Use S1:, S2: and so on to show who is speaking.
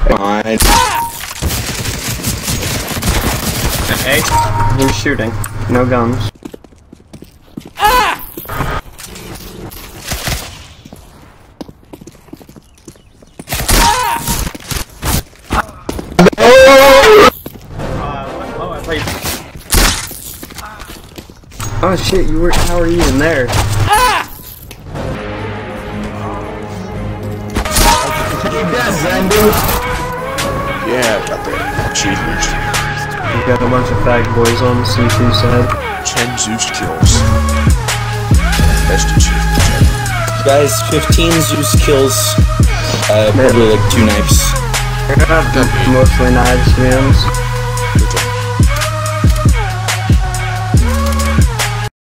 S1: Fine.
S2: Hey, who's shooting? No guns. Oh shit, you were- how are you in there?
S1: Yeah, got the achievement.
S2: You got a bunch of fag boys on the C2 side.
S1: 10 ZEUS kills. Best achievement.
S3: Guys, 15 ZEUS kills. Probably like 2 knives.
S2: Mostly knives, to be honest.